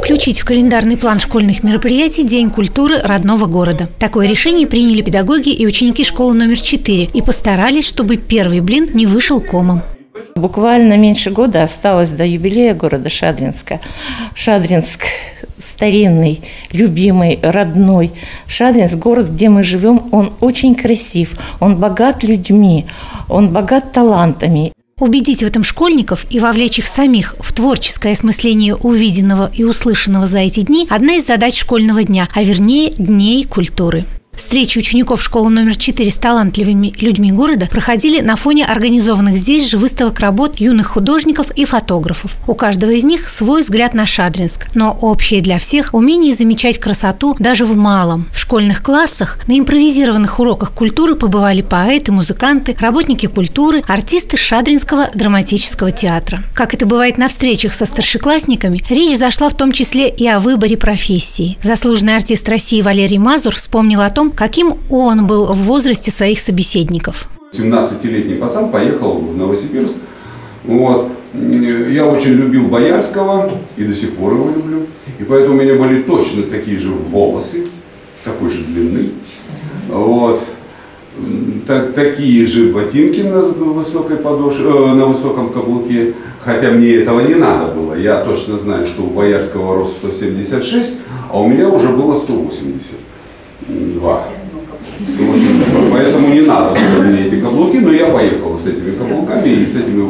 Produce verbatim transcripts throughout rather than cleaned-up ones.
включить в календарный план школьных мероприятий День культуры родного города. Такое решение приняли педагоги и ученики школы номер четыре и постарались, чтобы первый блин не вышел комом. Буквально меньше года осталось до юбилея города Шадринска. Шадринск старинный, любимый, родной. Шадринск – город, где мы живем, он очень красив, он богат людьми, он богат талантами. Убедить в этом школьников и вовлечь их самих в творческое осмысление увиденного и услышанного за эти дни – одна из задач школьного дня, а вернее Дней культуры. Встречи учеников школы номер четыре с талантливыми людьми города проходили на фоне организованных здесь же выставок работ юных художников и фотографов. У каждого из них свой взгляд на Шадринск, но общее для всех – умение замечать красоту даже в малом. В школьных классах на импровизированных уроках культуры побывали поэты, музыканты, работники культуры, артисты Шадринского драматического театра. Как это бывает на встречах со старшеклассниками, речь зашла в том числе и о выборе профессии. Заслуженный артист России Валерий Мазур вспомнил о том, каким он был в возрасте своих собеседников. семнадцатилетний пацан поехал в Новосибирск. Вот. Я очень любил Боярского и до сих пор его люблю. И поэтому у меня были точно такие же волосы, такой же длины. Вот. Так, такие же ботинки на высокой подошве, э, на высоком каблуке. Хотя мне этого не надо было. Я точно знаю, что у Боярского рост сто семьдесят шесть, а у меня уже было сто восемьдесят два. Поэтому не надо было мне эти каблуки, но я поехал с этими каблуками и с этими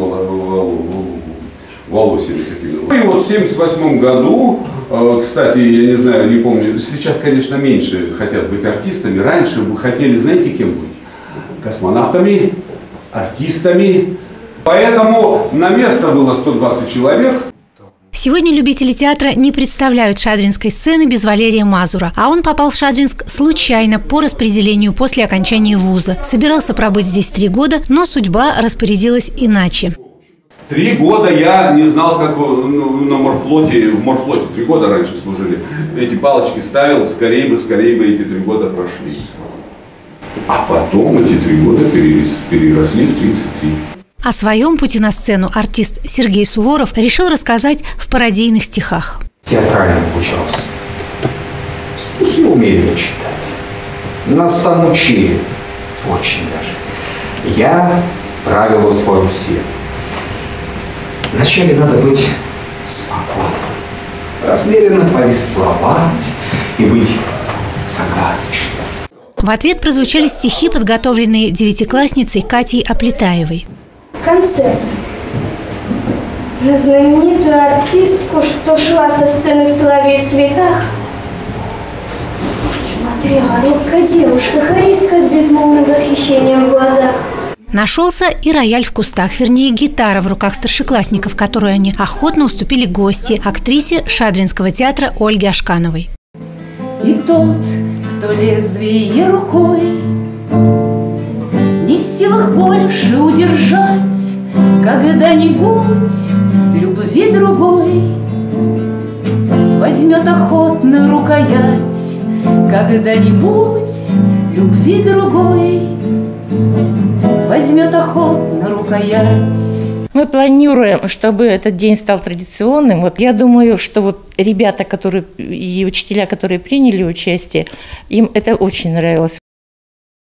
волосами такими. И вот в семьдесят восьмом году, кстати, я не знаю, не помню, сейчас, конечно, меньше хотят быть артистами. Раньше вы хотели, знаете, кем быть? Космонавтами, артистами. Поэтому на место было сто двадцать человек. Сегодня любители театра не представляют шадринской сцены без Валерия Мазура, а он попал в Шадринск случайно по распределению после окончания вуза. Собирался пробыть здесь три года, но судьба распорядилась иначе. Три года я не знал, как на морфлоте, в морфлоте три года раньше служили. Эти палочки ставил, скорее бы, скорее бы эти три года прошли. А потом эти три года переросли в тридцать три. О своем пути на сцену артист Сергей Суворов решил рассказать в пародийных стихах. Театрально обучался. Стихи умею читать. Нас там учили. Очень даже. Я правила свою все. Вначале надо быть спокойным, размеренно повествовать и быть загадочным. В ответ прозвучали стихи, подготовленные девятиклассницей Катей Оплетаевой. Концерт. На знаменитую артистку, что шла со сцены в соловей цветах, смотрела робкая девушка, хористка с безмолвным восхищением в глазах. Нашелся и рояль в кустах, вернее гитара в руках старшеклассников, которую они охотно уступили гости, актрисе Шадринского театра Ольге Ашкановой. И тот, кто лезвие рукой не в силах больше удержать когда-нибудь любви другой, возьмет охотно рукоять когда-нибудь любви другой, возьмет охотно рукоять. Мы планируем, чтобы этот день стал традиционным. Вот я думаю, что вот ребята, которые и учителя, которые приняли участие, им это очень нравилось.